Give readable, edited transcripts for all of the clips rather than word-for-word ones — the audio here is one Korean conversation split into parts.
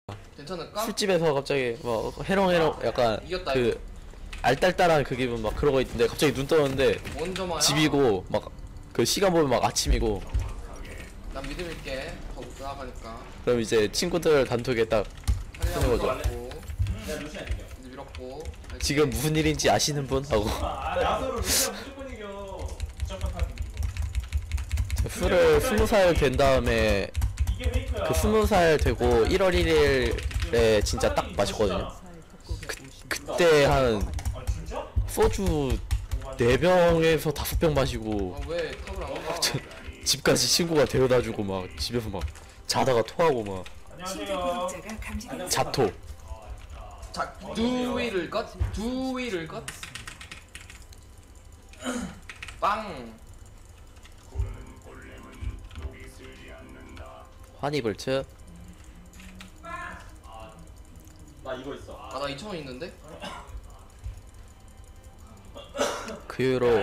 괜찮을까? 술집에서 갑자기 막 해롱해롱 약간 이겼다, 그 이거. 알딸딸한 그 기분 막 그러고 있는데 갑자기 눈 떠는데 먼저 마야. 집이고 막 그 시간 보면 막 아침이고. 난 믿음일게. 더 나아가니까. 그럼 이제 친구들 단톡에 딱 살려고 거죠. 밀었고. 이제 밀었고. 지금 무슨 일인지 아시는 분? 하고 야소로 루시안 무조건 이겨. 무조건 다 이기고. 술을 20살 된 다음에 이게 페이크야. 그 20살 되고 1월 1일에 진짜 딱 마셨거든요. 그때 한 아 진짜? 소주 4병에서 5병 마시고 아, 왜 탑을 안 가? 집까지 친구가 데려다주고 막 집에서 막 자다가 토하고 막 안녕하세요. 자토. 자, 두위를 것? 두위를 것? 빵! 환희불츠. 나 이거 있어. 아, 나 2,000원 있는데? 그 이후로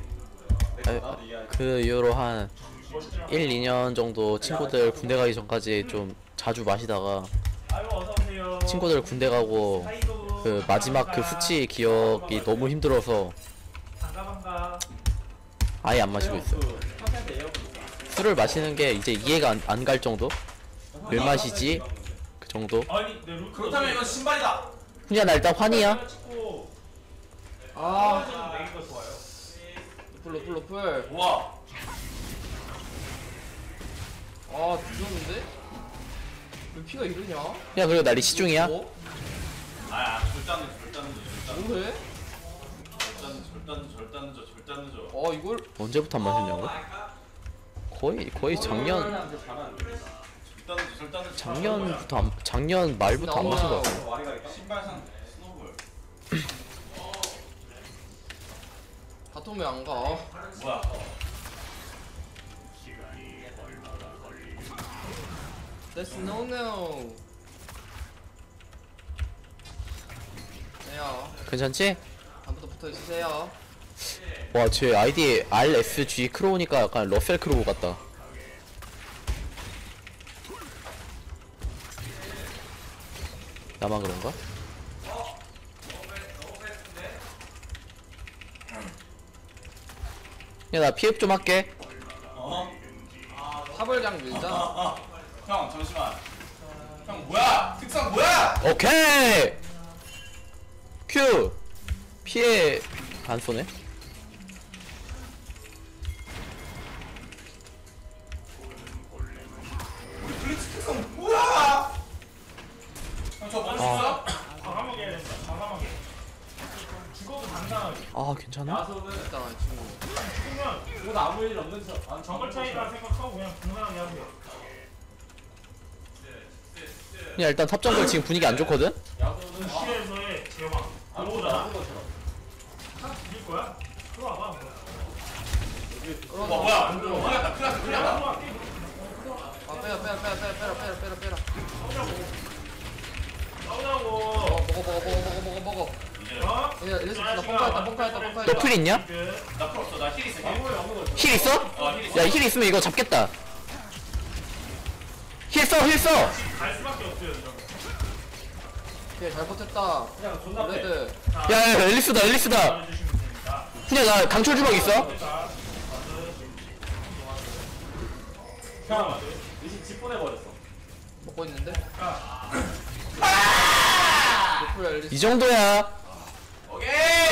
그 이후로 한 1, 2년 정도 친구들 군대 가기 전까지 좀 자주 마시다가 아유 어서 오세요. 친구들 군대 가고 그 마지막 그 수치 기억이 너무 힘들어서 반가. 아예 안 마시고 있어요. 술을 마시는 게 이제 이해가 안 갈 정도? 왜 마시지? 그 정도? 아니 내 루트. 그렇다면 이건 신발이다. 그냥 나 일단 환희야. 아, 내기가 좋아요. 로플. 우와. 아, 뒤졌는데? 왜 피가 이러냐? 그냥 그리고 나 리시중이야. 뭐? 아, 절대 안 늦어, 절대 안 늦어, 뭐해? 절대 안 늦어. 어, 이걸? 언제부터 안 마셨냐고? 거의 작년 절대 안 늦어. 작년부터 작년 말부터 안 마신 거 같아. 신발상 스노볼. 바텀 왜안 가? 뭐야? That's no no. 네요. 괜찮지? 다음부터 붙어 있으세요. 와, 쟤 아이디 RSG 크로우니까 약간 러셀 크로우 같다. 나만 그런가? 야, 나 피흡 좀 할게. 어? 탑을 그냥 밀자. 형, 잠시만. 형, 뭐야? 특성 뭐야? 오케이! 큐! 피해 안 쏘네? 우리 블리츠 특성 뭐야? 형, 저 멋있어? 아. 과감하게 해야 된다. 과감하게. 죽어도 당당하게. 아, 괜찮아? 야소는 있잖아, 친구. 죽으면 옷 아무 일 없는 척. 정글 차이라 생각하고 그냥 당당하게 하세요. 그냥 일단 탑정글 지금 분위기 안 좋거든? 루시에서의 제왕. 들어오잖아. 딱 죽일 거야? 들어와봐. 와, 뭐야? 큰일 났다. 아, 빼라. 싸우자고. 먹어. 어? 야, 이래서 나 뻥카했다. 너 풀 있냐? 나 풀 없어. 나 힐 있어. 힐 있어? 힐 있어. 야, 힐 있으면 이거 잡겠다. 힐 써! 갈 수밖에 없어요, 이런 거. 오케이, 잘 버텼다. 그냥 존나 패. 레드. 야, 앨리스다. 말해주시면 됩니다. 그냥 나 강철 주먹 있어? 형, 리신 집 보내버렸어. 먹고 있는데? 로플 앨리스. 이 정도야. 오케이.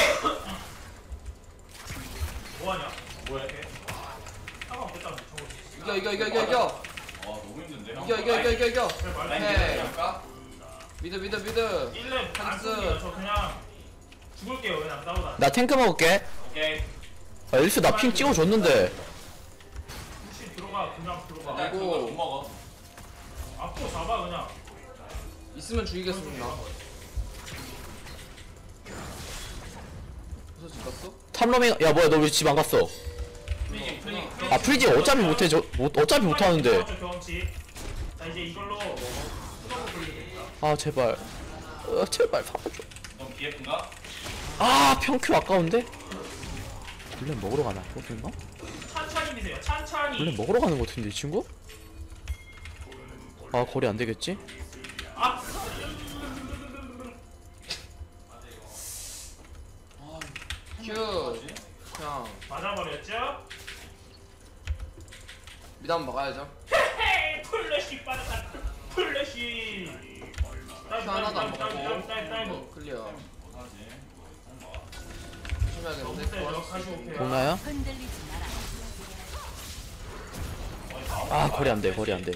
뭐하냐? 뭐야, 이렇게? 상관없겠다는데, 저거. 이겨. 너무 힘든데. 형. 이겨. 라인 오케이. 할까? 미드. 1렙 안 한스. 씁니다. 저 그냥 죽을게요, 그냥 싸우다. 나 탱크 먹을게. 오케이. 아, 앨리스 나 핑 찍어줬는데. 혹시 그냥 들어가. 일단 그거 못 먹어. 앞으로 잡아, 그냥. 있으면 죽이겠습니다. 무슨 집 갔어? 탑러밍, 야, 뭐야, 너 왜 집 안 갔어? 프리징. 아, 프리지 어차피 못해. 어차피 못하는데. 경험치. 자, 이제 이걸로 수동으로 돌리겠다. 아, 제발. 제발, 사줘줘. 넌 BF인가? 아, 평큐 아까운데? 원래 먹으러 가나? 그렇나? 천천히 미세요, 천천히. 원래 먹으러 가는 것 같은데, 이 친구? 아, 거리 안 되겠지? 아, 미드 한번 막아야죠. 헤헤 플래시 빠졌다. 플래시. 하나도 안 다이브. 먹고 클리어. 조심해야겠는데. 보나요? 흔들리지 마라. 아 거리 안돼 거리 안돼.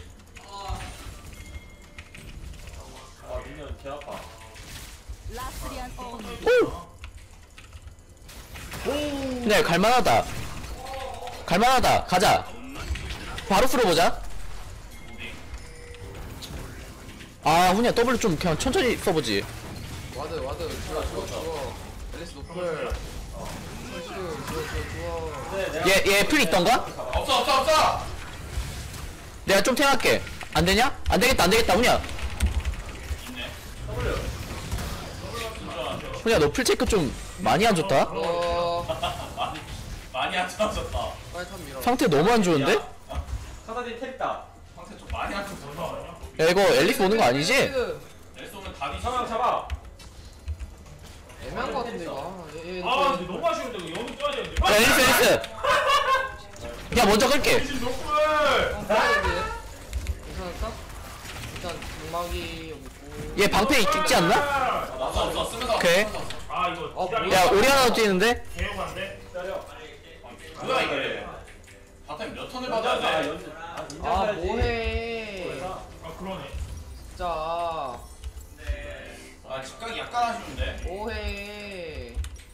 아 미니언 개 아파. 라스리안 온. 네 갈만하다. 갈만하다. 가자. 바로 쓸어보자. 아 훈이야 더블 좀 그냥 천천히 써보지. 와드 죽어. 앨리스 노플. 좋아. 얘 풀 있던가? 없어. 내가 좀 태할게. 안 되냐? 안 되겠다 훈이야. 훈이야 너 풀 체크 좀 많이 안 좋다. 많이 안 좋아졌다. 빨리 탑 밀어. 상태 너무 안 좋은데? 카사딘 텔다. 상태 좀 많이 안 좋아졌다. 야 이거 앨리스 오는 거 아니지? 앨리스 오면 답이 잡아. 애매한 거 같은데 이거. 얘 아 근데 너무 아쉬운데 이거 연습 떠야 되는데. 야 앨리스. 야 먼저 끌게. 미친 노플. 괜찮을까? 일단 장막이 여기 있고. 얘 방패 있지 않나? 없어 쓰면서. 오케이. 아 이거 어, 기다려. 야 오리아나도 뛰는데? 개요한데. 기다려. 뭐야 이게? 바텀 몇 턴을 받아야 돼? 아 뭐해. 아 그러네. 진짜. 아 집각이 약간 아쉬운데. 뭐해.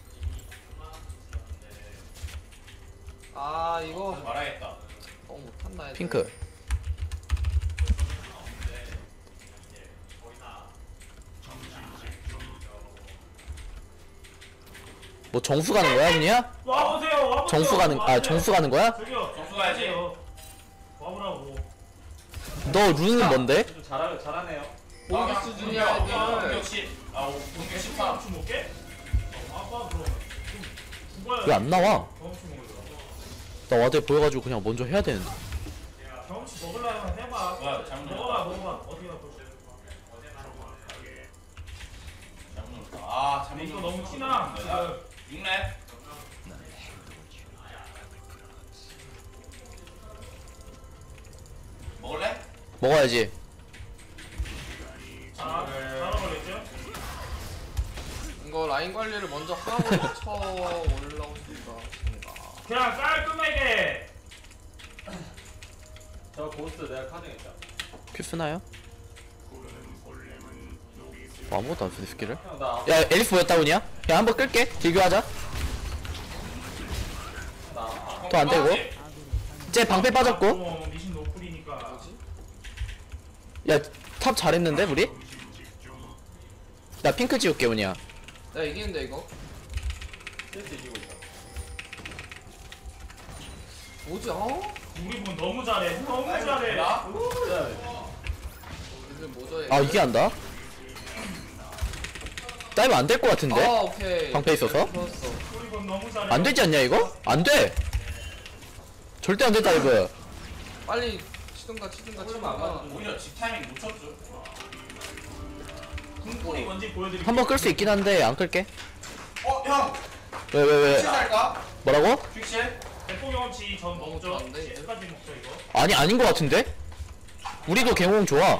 아 이거 말아야겠다. 너무 못한다. 애들. 핑크. 뭐 정수 가는 거야 훈이야? 와보세요. 정수 가는 거야? 저기요. 정수 가야지. 와보라고. 너 룬은 뭔데? 잘하네요. 모기 수준이야 애들. 공격 10. 공격 13. 경험치 못 깨? 아빠 그러면 죽어야 왜 안 나와? 경험치 먹으려고. 나 와드에 보여가지고 그냥 먼저 해야 되는데. 경험치 먹으려면 해봐. 뭐야, 잘못 먹어봐. 어떻게 나 볼수 잘못 이거 너무 티나. 지금 6렙. 먹을래? 먹어야지. 잘 어울렸죠? 이거 라인 관리를 먼저 하고 쳐 올라오고 싶다. 그냥 깔끔하게. 저 고스트 내가 카정했다. 큐 쓰나요? 뭐 아무것도 안 쓰네 스킬을. 형 나. 야 앨리스 보였다 훈이야? 야 한번 끌게. 딜교하자. 더 안 되고. 쟤 방패 빠졌고. 미신 노플이니까. 야 탑 잘했는데 우리? 나 핑크 지울게 훈이야. 나 이기는데 이거. 세트 이기고 있어. 뭐지? 어? 우리 분 너무 잘해. 너무 잘해. 이제 뭐죠? 아 이게 안다? 다이브 안 될 것 같은데? 아 오케이. 방패 있어서? 좋았어. 우리 분 너무 잘해. 안 되지 않냐 이거? 안 돼! 절대 안 돼 다이브. 빨리 치든가 치든가. 오히려 집 타이밍 못 쳤죠. 궁풀이 뭔지 보여드릴게요. 한번 끌 수 있긴 한데 안 끌게. 형! 왜? 픽실 할까? 뭐라고? 픽실? 대포 경험치 전 너무 먹죠. 좋아하는데, 이제? 끝까지 먹죠 이거. 아니 아닌 것 같은데? 우리도 개몽 좋아.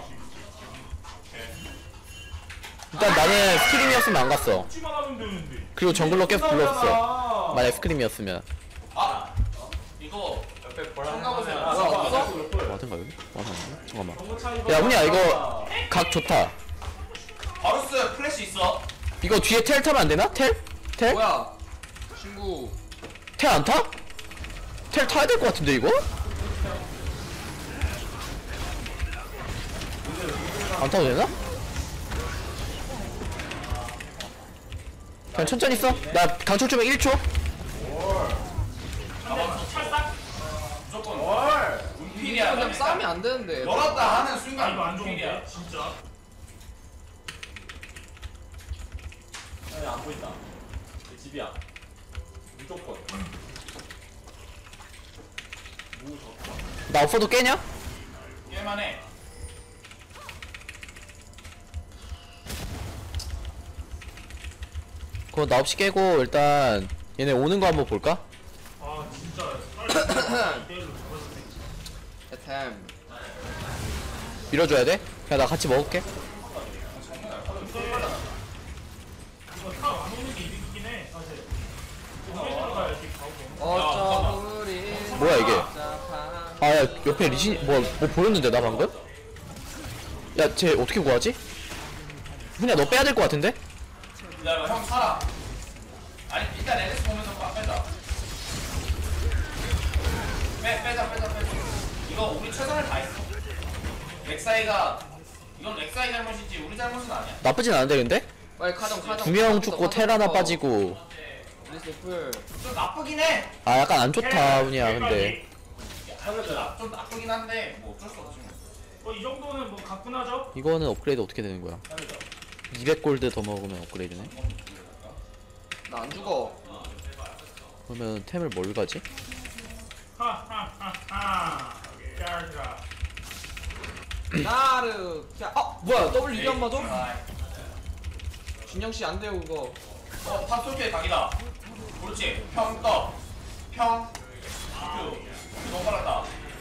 일단 나는 스크림이었으면 안 갔어. 먹지만 하면 되는데. 그리고 정글로 계속 불렀어. 만약 스크림이었으면. 이거 옆에 보라 가보세요. 아, 뭐야, 없어? 와든가 여기? 와든 아니야? 잠깐만. 너무 차이가. 야 훈이야 이거 각 좋다. 바루스 플래시 있어. 이거 뒤에 텔 타면 안 되나? 텔? 텔? 뭐야? 친구. 텔 안 타? 텔 타야 될 것 같은데 이거? 안 타도 되나? 그냥 천천히 써. 나 강철 주면 1초. 무조건 헐. 운필이야. 그냥 싸움이 안 되는데. 열었다 하는 아 순간 이거 안 운필이야. 좋은데 진짜. 아니 안 보인다. 집이야. 무조건. 나 없어도 깨냐? 깨만해. 그거 나 없이 깨고 일단 얘네 오는 거 한번 볼까? 아 진짜. 빨리 이대로 죽었네. 템. 밀어줘야 돼? 야 나 같이 먹을게. 이거 탑안 오는 게 이득이긴 해 사실. 공에 들어가야지 가고. 어쩌 우리. 뭐야, 이게? 복잡한 아 야 옆에 리신 뭐 보였는데 나 방금? 야 쟤 어떻게 구하지? 그냥 너 빼야 될 것 같은데? 기다려봐 형 살아. 아니 일단 LS 보면서 빼자. 빼자. 이거 우리 최선을 다했어. 렉사이가 이건 렉사이 잘못이지 우리 잘못은 아니야. 나쁘진 않은데 근데? 빨리 카정. 두 명 죽고 텔 하나 빠지고. 우리 세플. 좀 나쁘긴 해. 아 약간 안 좋다 훈이야 근데. 좀 나쁘긴 한데 뭐 어쩔 수 없지 뭐. 이 정도는 뭐 가뿐하죠? 이거는 업그레이드 어떻게 되는 거야? 200골드 더 먹으면 업그레이드네? 나 안 죽어. 그러면 템을 뭘 가지? 하하하하. 짜르라. 나르. 야, 뭐야? W 이게 안 맞아? 아, 준영 씨 안 돼요 그거. 탑솔케 각이다. 그렇지. 평 떠. 평. 큐. 너무 빨랐다.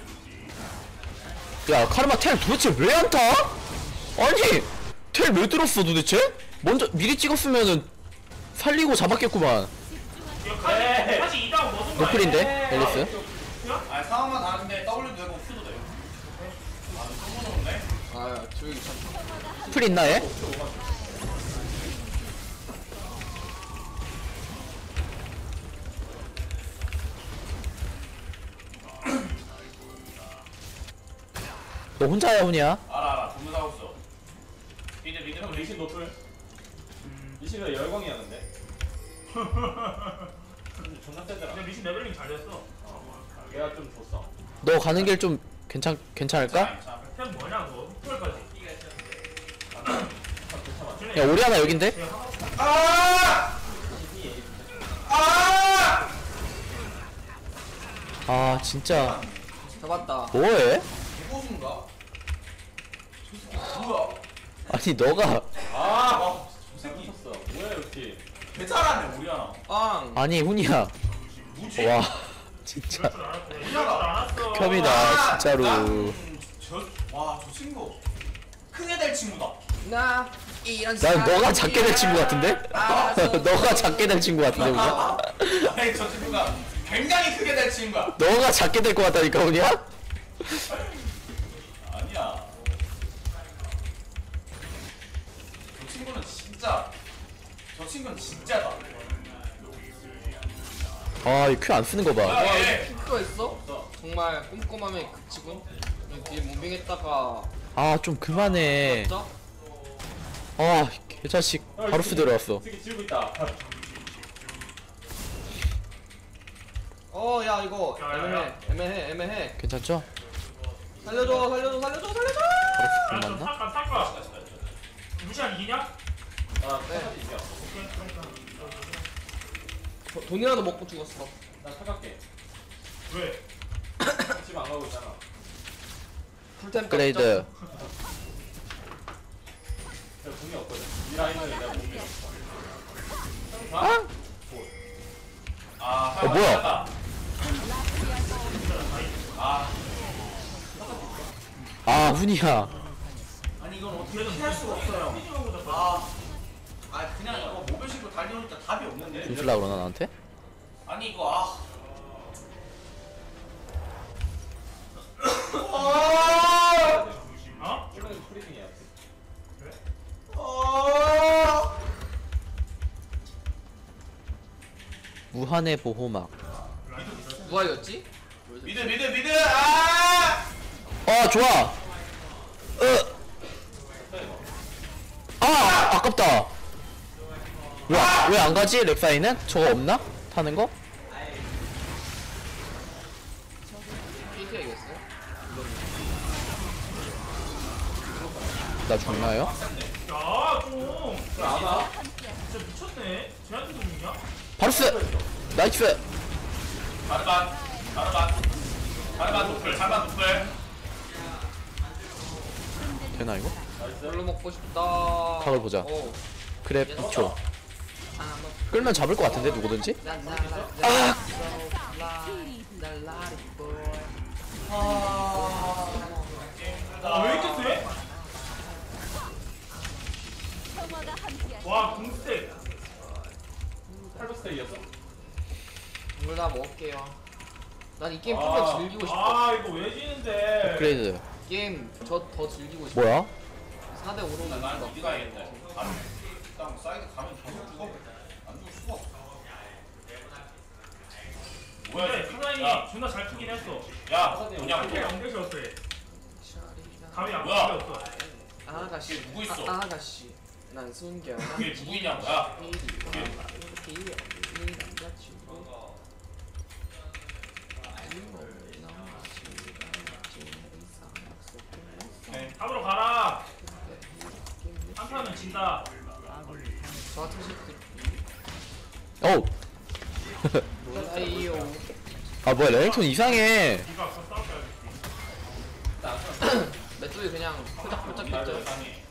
야 카르마 텔 도대체 왜 안 타? 아니 텔 왜 들었어 도대체? 먼저 미리 찍었으면은 살리고 잡았겠구만. 이거 카지 2당 먹은 거 노플인데 앨리스? 아 상황만 다른데 W 되고 Q도 돼요. 아 너무 좋은데? 아, 조용히 참. 풀 있나 얘? 너 혼자야 훈이야? 알아. 분노 하고 있어. 미드. 형 리신 노플. 리신이 열광이었는데. 존나 세더라. 근데 리신 레벨링 잘 됐어. 얘가 좀 줬어. 너 가는 길 좀 괜찮을까? 템 뭐냐 그거? 흑불까지. 야 오리아나 여긴데? 아! 아! 아 진짜 잡았다. 뭐해? 이곳인가? 뭐야? 아니 너가 아, 저 새끼 쳤어. 뭐야 이렇게? 개 잘하네 우리 하나. 빵. 아니 훈이야 뭐지? 와 진짜 우리하나. 켬이다 진짜로. 저 친구 크게 될 친구다. 나 이런. 난 너가 작게 될 친구 같은데? 너가 작게 될 친구 같은데 훈이야? 아니 저 친구가 굉장히 크게 될 친구야. 너가 작게 될 것 같다니까 훈이야? 아니야. 저 친구는 진짜다. 아 이 큐 안 쓰는 거봐. 야, 얘. 핑크가 있어? 정말 꼼꼼함의 극치군. 뒤에 무빙했다가. 아 좀 그만해. 진짜? 아 개자식 바루스 들어왔어. 새끼 지우고 있다. 야 이거 야, 야. 애매해. 괜찮죠? 살려줘. 바루스 야, 좀 저 맞나? 탈까. 무시한 이기냐? 아, 네. 이겨. 돈이라도 먹고 죽었어. 나 사갈게. 왜? 지금 안 가고 있잖아. 풀템 업그레이드. 내가 돈이 없거든. 이 라인을 내가 못 밀어. 아? 아, 뭐야? 맞다. 아, 아 훈이야. 아니 이건 어떻게 피할 수가 없어요. 그냥 이거 모벨 신고 달려오니까 답이 없는데. 웃을라 그러나 나한테? 아니 이거 아. 어? 프리딩이야. 무한의 보호막. 누가 이겼지? 미드. 아! 아 좋아. 아 아깝다. 왜 안 가지 렉사이는? 저거 없나? 타는 거? 핑크가 이겼어요? 나 죽나요? 야, 좀. 아마 진짜 미쳤네. 쟤한테도 죽냐? 바루스 나이스. 가르반 노플. 되나 이거? 별로 먹고 싶다. 각을 보자. 그래 2초. 끌면 잡을 것 같은데 누구든지? 왜 이렇게 세? 평화가 함께하시. 와 공스택. 이걸 다 먹을게요. 난 이 게임 좀 더 즐기고 싶어. 아 이거 왜 지는데? 업그레이드 게임 저 더 즐기고 싶어. 뭐야? 4대 5로 난 어디 가야겠네. 일단 사이드 가면 계속 죽어. 안 죽을 수가 없어. 뭐야 근데 이거? 카나이 야, 존나 잘 크긴 했어. 야, 뭐냐 한개 뭐? 연계였어. 감이 안 뭐야? 풀렸어. 아가씨. 누구 있어? 아가씨. 난 순결. 그게 누구이냐고? 야, 잡으러 가라. 한 판은 진다. 저 같은 새끼. 어우 아이요. 아 뭐야 레넥톤 이상해. 네가 아까 싸울까? 메뚜기 그냥 홀짝홀짝 했죠.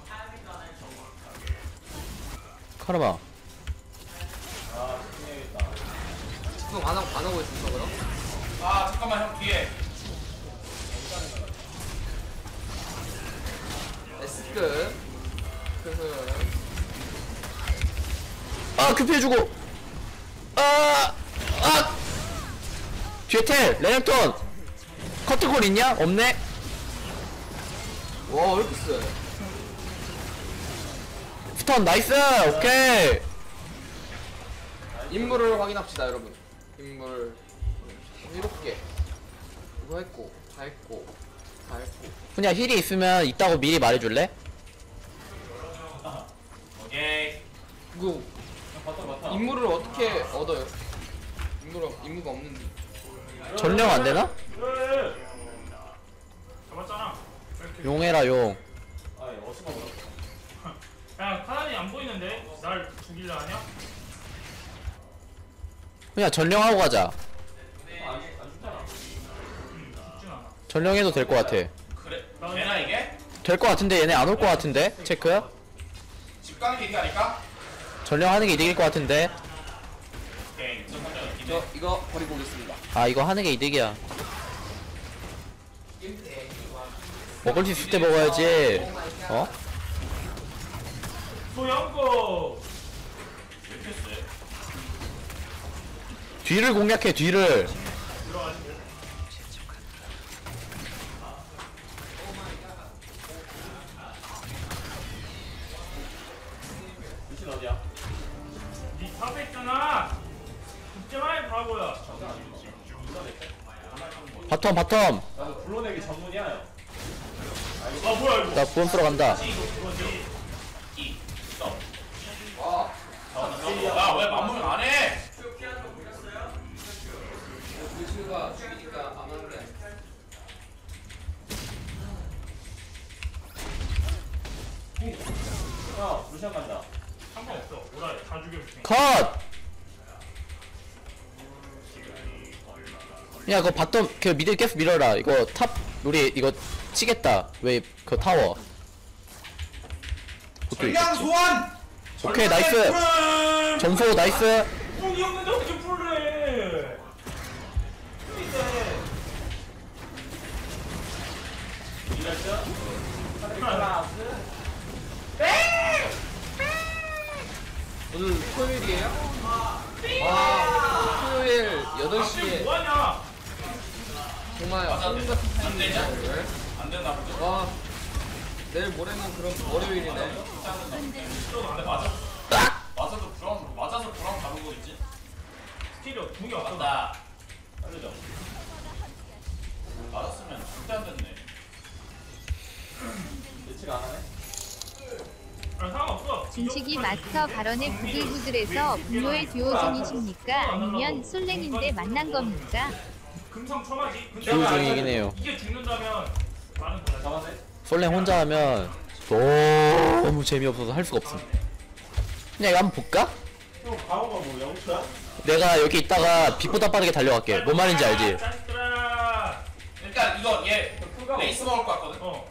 카르마 지금 안 하고 있었어 그럼? 아 잠깐만 형 뒤에. 에스크. 아 급해주고 아 뒤에 텔 레넥톤 커트골 있냐? 없네. 와, 왜 이렇게 세? 스턴 나이스. 오케이. 임무를 확인합시다, 여러분. 임무를 7개. 이거 했고, 다 했고, 다 했고. 그냥 힐이 있으면 있다고 미리 말해줄래? 오케이. 이거 임무를 어떻게 얻어요? 임무가 없는데. 전령 안 되나? 그래. 잡았잖아. 왜 이렇게- 용해라 용. 야 카나이 안 보이는데 날 죽일래 하냐? 그냥 전령하고 가자. 죽진 않아. 전령해도 될 것 같아. 그래? 되나 이게? 될 것 같은데 얘네 안 올 것 같은데? 체크야? 집 가는 게 이게 아닐까? 전령하는 게 이득일 것 같은데? 오케이. 저 먼저 기대. 저 이거 버리고 오겠습니다. 아 이거 하는 게 이득이야. 먹을 수 있을 때 먹어야지. 어? 소영고. 왜 이렇게 세? 뒤를 공략해 뒤를. 들어가시고. 미친 어디야? 니 탑에 있잖아. 죽지 마이 바보야. 바텀. 나도 불러내기 전문이야. 아 뭐야 이거? 나 구원 쓰러 간다. 이거지. 이. 스톱. 야왜 마무리 안 해? 루시가 죽이니까 안 하는 게 아니야. 야 루시안 간다. 상관없어. 오라 다 죽여줄게. 컷! 야 그거 바텀 그 미드 계속 밀어라. 이거 탑 우리 이거 치겠다. 왜 그 타워. 그것도 있- 전량 소환. 오케이 나이스. 전소 나이스. 뽕이 없는데 어떻게 풀을 해? 오늘 토요일이에요? 와, 토요일 8시에 뭐하냐? 정말 한국 같은 타이밍이야, 오늘. 안 된다. 와, 내일 모레는 그럼 월요일이네. 근데 맞아. 맞아도 브라운 맞아서 브라운 잡은 거 있지? 스티리오 궁이 없어. 맞다. 알려줘. 맞았으면 절대 안 됐네. 예측 안 하네? 아 상관없어. 진식이 마스터 발언에 부들부들해서 분노의 듀오 중이십니까? 아니면 솔랭인데 만난 겁니까? 금성 처마지. 듀오 중이긴 해요. 이게 죽는다면 많은 거야. 잡았네. 솔랭 혼자 하면 너무 재미없어서 할 수가 없음. 그냥 이거 한번 볼까? 형 가오가 뭐 영수야? 내가 여기 있다가 빛보다 빠르게 달려갈게. 뭔 말인지 알지? 짠스라. 일단 이거 얘 레이스 먹을 것 같거든. 어.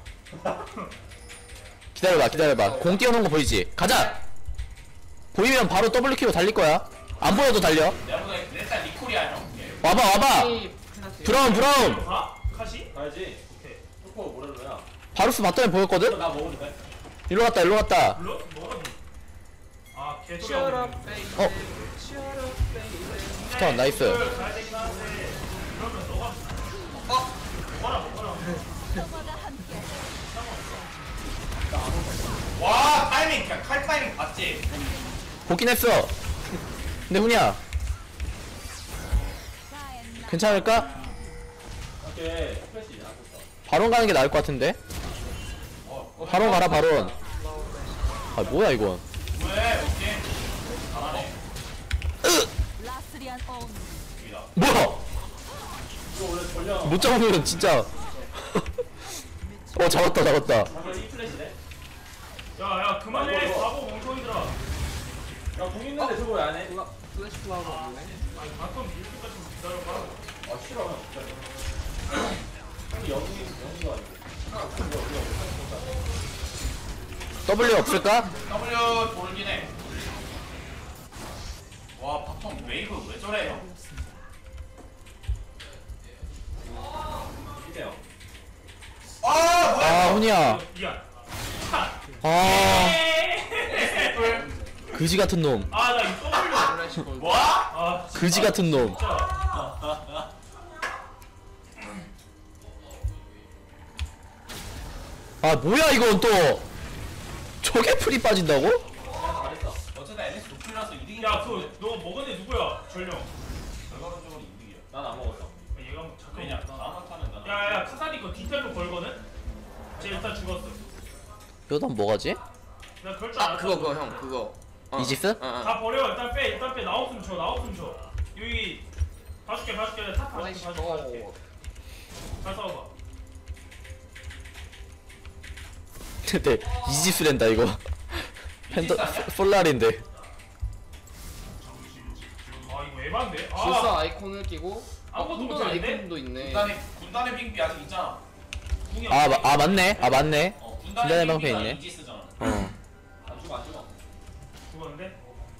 기다려봐. 공 띄워놓은 거 보이지? 가자! 보이면 바로 W키로 달릴 거야. 안 보여도 달려. 내가 보다 일단 리콜이야 형. 얘. 와봐! 이 페널티. 브라운! 가. 카시? 가야지. 오케이. 슈퍼 모렐로야. 바루스 봤더니 보였거든? 나 먹어도 돼? 일로 갔다 일로 갔다. 물론 뭐라니? 아 개소리. Shut up, baby. 어. Shut up, baby. 스턴 나이스. 가야 되긴 하는데 그러면 너가 먹어라. 평화가 함께하자. 와 타이밍 그냥 칼 타이밍 봤지? 보긴 했어. 근데 훈이야 괜찮을까? 오케이. 스페시 안 됐어. 바론 가는 게 나을 것 같은데. 바론 가라 바론. 아 뭐야 이건. 왜? 오케이. 잘하네. 라스리안 온. 여기다. 뭐야? 이거 원래 전령. 못 잡으면 진짜. 잡았다. 잠깐 이 플래시네. 야야 그만해 이거. 바보 멍청이들아. 야공 있는데 저거 왜 안 해? 누가 플래시 플라워가 없네. 아니 가끔 이렇게까지 좀 기다려봐. 아 싫어 형 진짜. 형이 영웅이가 아니고. W 없을까? W 돌긴 해. 와 바텀 웨이브 왜 저래 형? 이래요. 아 뭐야? 아 훈이야. 미안. 아 그지 같은 놈. 아나 이거 W. 플래시 골드. 뭐? 아 그지 같은 놈. 진짜. 아 뭐야 이건 또. 저게 풀이 빠진다고? 잘했어. 어쨌든 NS 도플이라서 이득이. 야그너 먹은 애 누구야? 전령. 결과론적으로 이득이야. 난 안 먹었어. 얘가 뭐 잠깐. 왜냐? 다음 타는 나. 야야 카사니 거 디테일로 걸거든? 쟤 일단 죽었어. 여단 뭐가지? 나 그럴 줄 아 알았어. 그거 형 그거. 이집스? 다 버려. 일단 빼. 나 없으면 줘. 여기 봐줄게. 탑 플래시 봐줄게. 골드. 잘 싸워봐. 근데 이집스 된다 이거. 팬더 솔라리인데. 아 이거 에반데? 불사 아이콘을 끼고. 아무것도 군단 못하는데? 아이콘도 있네. 군단의 빙비 아직 있잖아. 궁이 아 없어. 맞네. 군단의 군단의 방패 빙비가 있네. 이지스잖아. 어. 안 죽어. 죽었는데?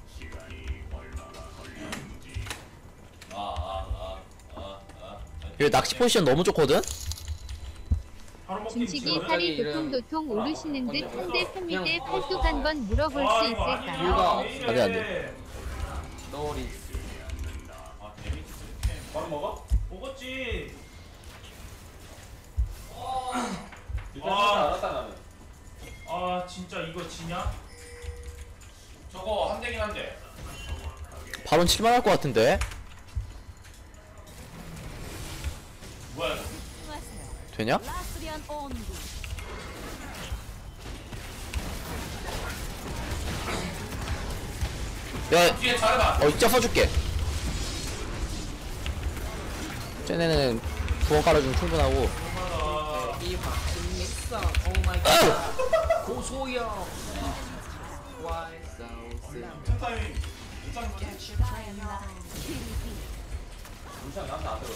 이거 낚시 포지션 너무 좋거든? 바로 먹기 중식이 죽었는데? 살이 도통도통 오르시는 듯 한대 팬미대 팔뚝 한번 물어볼 수 있을까요? 뭐가 왜 안 이래? 너리. 아 데미지. 바로 먹어? 먹었지. 일단 아. 알았다 나는. 아 진짜 이거 지냐? 저거 한 대긴 한데. 바론 칠만할 것 같은데. 뭐야 이거? 집중하세요. 되냐? 라스리안 온. 야, 뒤에 잘해봐. 입자 써줄게. 쟤네는 부엌 깔아주면 충분하고. 아, 이 박신 믹서. 오 마이 갓. 고소형. Why so simple? 타이밍. 일단 잠시만 난안 들어.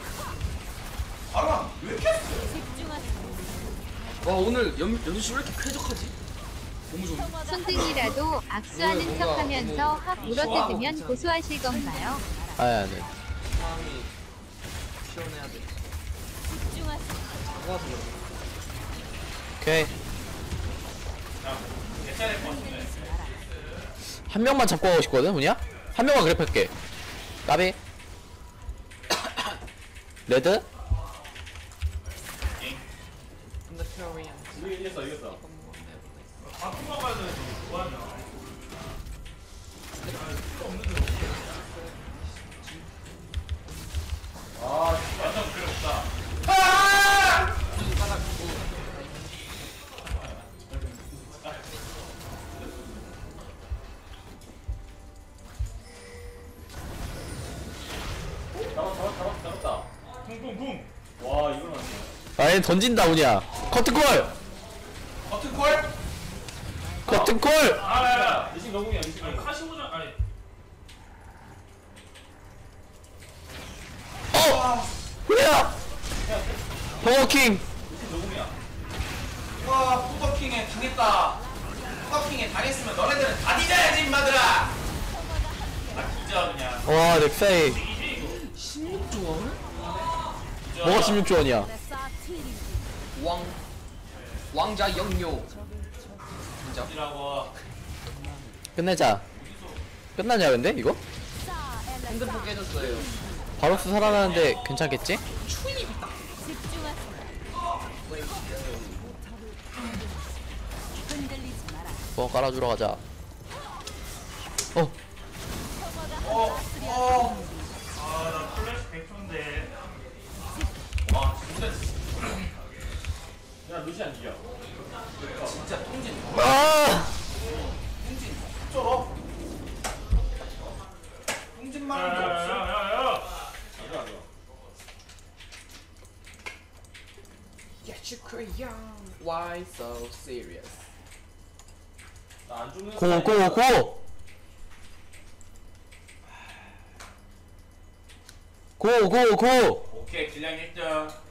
바로 왜 이렇게 했어? 집중하세요. 와 오늘 연주씨 왜 이렇게 쾌적하지? 너무 좋은데? 평화가 손등이라도 악수하는 뭔가 척하면서 너무 확 물어뜯으면 고소하실 건가요? 아니. 마음이 시원해야 돼. 집중하세요. 좋아서 그래. 오케이. 괜찮을 것 같은데. 한 명만 잡고 가고 싶거든, 훈이야? 한 명만 그랩할게. 까비. 레드? 근데 코리안. 이겼어. 바쁜 거 가야 되는데 뭐하냐? 아 진짜 완전 그래 없다. 잡았다. 쿵쿵쿵. 와 이걸 맞네. 아니, 던진다, 훈이야. 커튼콜! 버튼콜? 커튼콜! 아야야. 리신 너궁이야 리신 아니 너궁. 카시오장 아니. 훈이야! 버거킹! 리신 너궁이야. 와 푸더킹에 당했다. 푸더킹에 당했으면 너네들은 다 뒤져야지 임마들아. 나 뒤져 그냥. 와, 넥사이. 이지 이거. 16 좋아하네? 뒤져. 뭐가 16조원이야? 사티리. 왕자 영요. 진짜. 이라고. 끝내자. 끝나냐 근데 이거? 사 핸드폰 깨졌어요. 바로스 살아나는데 괜찮겠지? 집중하세요. 흔들리지 마라. 뭐 깔아주러 가자. 어 아나 플래시 100초인데. 와 진짜. 야 루시안 이겨. 진짜 통진. 아! 쩔어. 통진만 게 없어. 야야야야. Get you crayon. Why so serious? 나안 죽는 고! 고! 오케이 질량 1등.